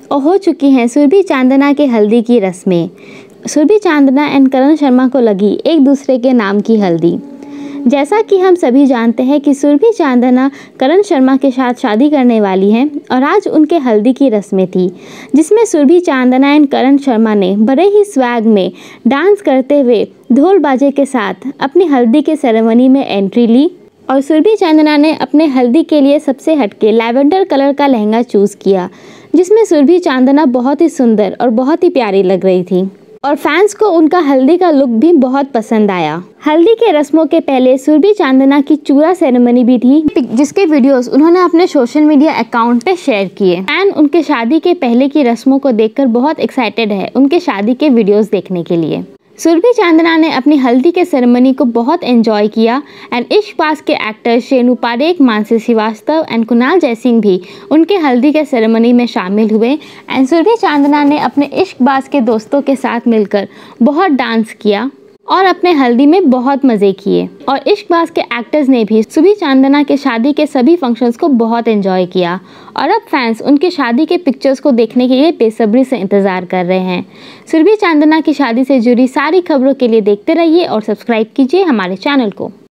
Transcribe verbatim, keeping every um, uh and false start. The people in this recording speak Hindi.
और हो चुकी हैं सुरभि चांदना के हल्दी की रस्में। सुरभि चांदना एंड करण शर्मा को लगी एक दूसरे के नाम की हल्दी। जैसा कि हम सभी जानते हैं कि सुरभि चांदना करण शर्मा के साथ शादी करने वाली हैं और आज उनके हल्दी की रस्में थी, जिसमें सुरभि चांदना एंड करण शर्मा ने बड़े ही स्वैग में डांस करते हुए ढोल बाजे के साथ अपनी हल्दी के सेरेमनी में एंट्री ली। और सुरभि चांदना ने अपने हल्दी के लिए सबसे हटके लैवेंडर कलर का लहंगा चूज़ किया, जिसमें सुरभि चांदना बहुत ही सुंदर और बहुत ही प्यारी लग रही थी और फैंस को उनका हल्दी का लुक भी बहुत पसंद आया। हल्दी के रस्मों के पहले सुरभि चांदना की चूड़ा सेरेमनी भी थी, जिसके वीडियोस उन्होंने अपने सोशल मीडिया अकाउंट पे शेयर किए। फैन उनके शादी के पहले की रस्मों को देखकर बहुत एक्साइटेड है उनके शादी के वीडियोस देखने के लिए। सुरभि चांदना ने अपनी हल्दी के सेरेमनी को बहुत एंजॉय किया एंड इश्कबाज के एक्टर शेनू पारेख, मानसी श्रीवास्तव एंड कुणाल जयसिंह भी उनके हल्दी के सेरेमनी में शामिल हुए। एंड सुरभि चांदना ने अपने इश्कबाज के दोस्तों के साथ मिलकर बहुत डांस किया और अपने हल्दी में बहुत मज़े किए। और इश्कबाज के एक्टर्स ने भी सुरभि चांदना के शादी के सभी फंक्शंस को बहुत एंजॉय किया और अब फैंस उनके शादी के पिक्चर्स को देखने के लिए बेसब्री से इंतज़ार कर रहे हैं। सुरभि चांदना की शादी से जुड़ी सारी खबरों के लिए देखते रहिए और सब्सक्राइब कीजिए हमारे चैनल को।